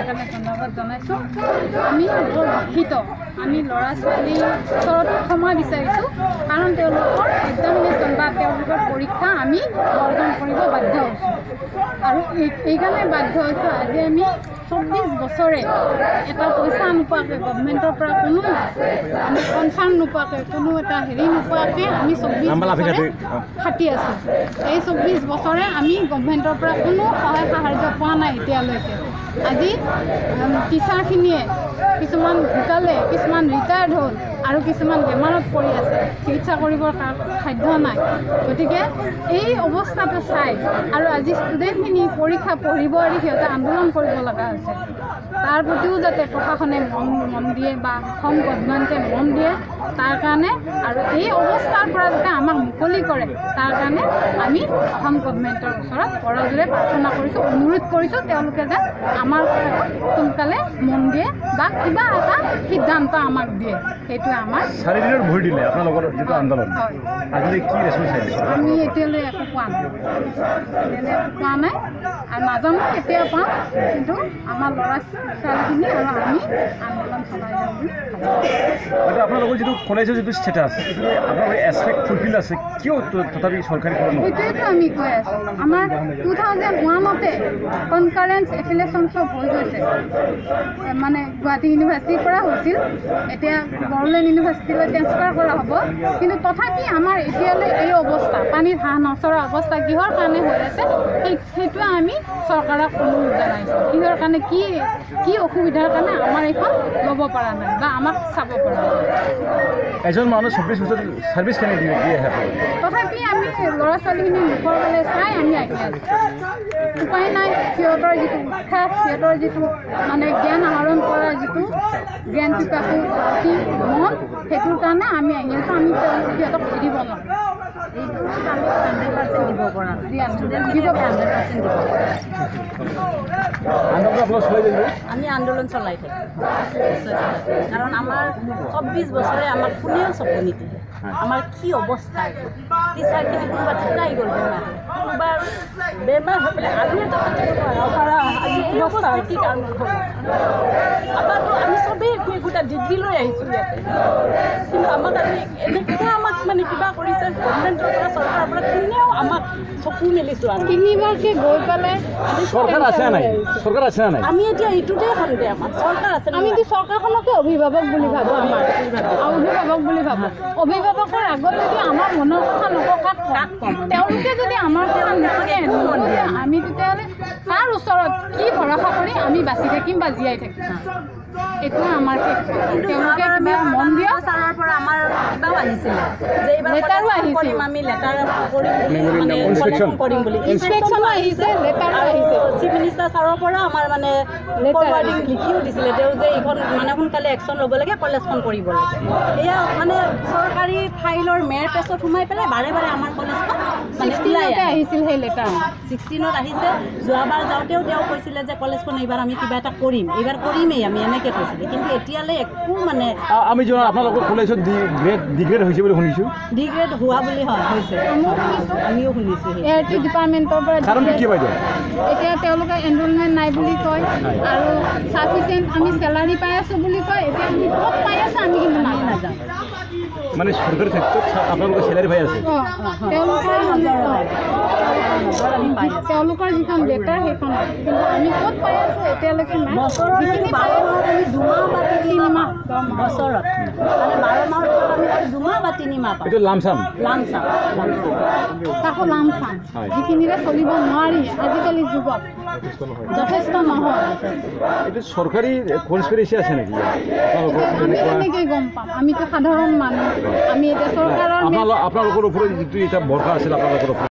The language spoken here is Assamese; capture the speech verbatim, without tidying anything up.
কাৰণে ধন্যবাদ জনাইছোঁ। আমি বৰ দুখিত, আমি ল'ৰা ছোৱালীৰ ওচৰত ক্ষমা বিচাৰিছোঁ, কাৰণ তেওঁলোকৰ এক্সামিনেশ্যন বা তেওঁলোকৰ পৰীক্ষা আমি বৰ্জন কৰিব বাধ্য হৈছোঁ। আৰু এই এইকাৰণে বাধ্য হৈছোঁ, আজি আমি চৌব্বিছ বছৰে এটা পইচা নোপোৱাকৈ, গভমেণ্টৰ পৰা কোনো আমি কনচাৰ্ণ নোপোৱাকৈ, কোনো এটা হেৰি নোপোৱাকৈ আমি চৌব্বিছ বছৰে খাটি আছোঁ। এই চৌব্বিছ বছৰে আমি গভমেণ্টৰ পৰা কোনো সহায় সাহাৰ্য পোৱা নাই এতিয়ালৈকে। আজি টিচাৰখিনিয়ে কিছুমান ঢুকালে, কিছুমান ৰিটায়াৰ্ড হ'ল আৰু কিছুমান বেমাৰত পৰি আছে, চিকিৎসা কৰিবৰ সাধ্য নাই। গতিকে এই অৱস্থাটো চাই আৰু আজি ষ্টুডেণ্টখিনি পৰীক্ষা পঢ়িব আৰু সিহঁতে আন্দোলন কৰিব লগা হৈছে, তাৰ প্ৰতিও যাতে প্ৰশাসনে মন মন দিয়ে বা অসম গভৰ্ণমেণ্টে মন দিয়ে তাৰ কাৰণে, আৰু এই অৱস্থাৰ পৰা যাতে আমাক মুকলি কৰে তাৰ কাৰণে আমি অসম গভৰ্ণমেণ্টৰ ওচৰত কৰজোৰে প্ৰাৰ্থনা কৰিছোঁ, অনুৰোধ কৰিছোঁ তেওঁলোকে যেন আমাৰ সোনকালে মন দিয়ে বা কিবা এটা সিদ্ধান্ত আমাক দিয়ে। সেইটোৱে আমাৰ চাৰিদিনৰ ভৰি দিলে আপোনালোকৰ যিটো আন্দোলন, আজিলৈ কি ৰেচপন্স আহিছে? আমি এতিয়ালৈ একো পোৱা নাই, এতিয়ালৈ একো পোৱা নাই আৰু নাজানো কেতিয়া পাম, কিন্তু আমাৰ ল'ৰা ছোৱালীখিনি আৰু আমি আন্দোলন চলাই যাওঁ বুলি ভাবোঁ। আপোনালোকৰ যিটো কলেজৰ যিটো ষ্টেটাছ, আপোনালোকৰ এছপেক্ট ফুলফিল আছে, কিয় তথাপি চৰকাৰী সেইটোৱেতো আমি কৈ আছোঁ। আমাৰ টু থাউজেণ্ড ওৱানতে কনকাৰেঞ্চ এফিলিয়েশ্যন চব হৈ গৈছে, মানে গুৱাহাটী ইউনিভাৰ্চিটিৰ পৰা হৈছিল, এতিয়া বড়োলেণ্ড ইউনিভাৰ্চিটিলৈ ট্ৰেন্সফাৰ কৰা হ'ব, কিন্তু তথাপি আমাৰ এতিয়ালৈ এই অৱস্থা, পানীত হাঁহ নচৰা অৱস্থা কিহৰ কাৰণে হৈ আছে, সেই সেইটোৱে আমি চৰকাৰক অনুৰোধ জনাইছোঁ। কিহৰ কাৰণে, কি কি অসুবিধাৰ কাৰণে আমাৰ এইখন ল'ব পৰা নাই বা আমাক চাব পৰা নাই। এজন মানুহ চৌব্বিছ বছৰ ছাৰ্ভিচ কেনে দিয়ে আহে, তথাপি আমি ল'ৰা ছোৱালীখিনি মুখৰ ফালে চাই আমি আহি আছোঁ, উপায় নাই। সিহঁতৰ যিটো উৎসাহ, সিহঁতৰ যিটো মানে জ্ঞান আহৰণ কৰাৰ যিটো জ্ঞান পিপাসু অতি মন, সেইটোৰ কাৰণে আমি আহি আছোঁ। আমি সিহঁতক এৰিব নোৱাৰোঁ, এইটো আমি হাণ্ড্ৰেড পাৰ্চেণ্ট দিব পৰা দিব হাণ্ড্ৰেড পাৰ্চেণ্ট দিব। আমি আন্দোলন চলাই থাকিম, কাৰণ আমাৰ চৌব্বিছ বছৰে আমাক কোনেও চকু নিদিয়ে। আমাৰ কি অৱস্থা, টিচাৰখিনি কোনোবা ঢুকাই গ'ল, বেমাৰ কোনোবা বেমাৰ হৈ পেলাই আৰু এটা আজি এই অৱস্থা কি কাৰণ হ'ব? আমাৰতো আমি চবেই একো একোটা ডিগ্ৰী লৈ আহিছোঁ ইয়াতে, কিন্তু আমাক আজি এনেকুৱা আমাক মানে কিবা কৰিছে গভৰ্ণমেণ্টৰ পৰা, চৰকাৰৰ পৰা, কোনেও আমাক চকু মেলিছোঁ। আমি তিনিবাৰকৈ গৈ পেলাই চৰকাৰ আছে নাই, চৰকাৰ আছে নাই, আমি এতিয়া এইটোতে সন্দেহ, আমাৰ চৰকাৰ আছে, আমিতো চৰকাৰখনকে অভিভাৱক বুলি ভাবোঁ, আমাৰ অভিভাৱক বুলি ভাবোঁ। অভিভাৱকৰ আগত যদি আমাৰ মনৰ কথা নকওঁ, কাক ক'ম? তেওঁলোকে যদি আমাৰ কথা নুশুনে, আমি তেতিয়াহ'লে তাৰ ওচৰত কি ভৰসা কৰি আমি বাচি থাকিম বা জীয়াই থাকিম? এইটোৱে আমাৰ তেওঁলোকে কিবা মন দিয়া। ছাৰৰ পৰা আমাৰ কিবাও আহিছিলে যে এইবাৰ লেটাৰো আহিছিল, আমি লেটাৰ কৰিম কৰিম বুলি, ইনস্পেকশ্যনো আহিছে, লেটাৰো আহিছে। চিফ মিনিষ্টাৰ ছাৰৰ পৰা আমাৰ মানে ফৰৱাৰ্ডিং লিখিও দিছিলে, তেওঁ যে এইখন মানে সোনকালে একশ্যন ল'ব লাগে, কলেজখন কৰিব লাগে। এয়া মানে চৰকাৰী ফাইলৰ মেৰ পেছত সোমাই পেলাই বাৰে বাৰে আমাৰ কলেজখন মানে ওলাই আহিছিল। সেই লেটাৰ ছিক্সটিনত আহিছে। যোৱাবাৰ যাওঁতেও তেওঁ কৈছিলে যে কলেজখন এইবাৰ আমি কিবা এটা কৰিম, এইবাৰ কৰিমেই আমি, এনেকৈ কৈছিলে, কিন্তু এতিয়ালৈ একো মানে আমি জনা আপোনালোকৰ কলেজত ডিগ্ৰেড ডিগ্ৰেড হৈছে বুলি শুনিছোঁ, ডিগ্ৰেড হোৱা বুলি হয় হৈছে, আমিও শুনিছোঁ। এ আৰ টি ডিপাৰ্টমেণ্টৰ পৰা কাৰণটো কি বাইদেউ? এতিয়া তেওঁলোকে এনৰলমেণ্ট নাই বুলি কয় আৰু চাফিচিয়েণ্ট আমি চেলাৰী পাই আছোঁ বুলি কয়। এতিয়া আমি ক'ত পাই আছোঁ আমি কিন্তু নাই নাযাওঁ, মানে চৰকাৰী ক্ষেত্ৰত আপোনালোকৰ চেলাৰী পাই আছে। তেওঁলোকৰ তেওঁলোকৰ যিখন লেটাৰ সেইখন, কিন্তু আমি ক'ত পাই আছোঁ এতিয়ালৈকে নাই। যিখিনি পাই আছোঁ আমি দুমাহ বা তিনিমাহ বছৰত, মানে বাৰ মাহৰ ভিতৰত আমি দুমাহ বা তিনিমাহ পাওঁ। এইটো লামচাম লামচাম তাকো লামচাম, যিখিনিৰে চলিব নোৱাৰি আজিকালি যুগত, যথেষ্ট নহয়। এইটো চৰকাৰী কনস্পিৰেচি আছে নেকি? আমি কেনেকৈ গম পাম? আমিতো সাধাৰণ মানুহ, আমি এতিয়া চৰকাৰৰ আপোনালোকৰ ওপৰত যিটো এটা বৰ্ষা আছিল আপোনালোকৰ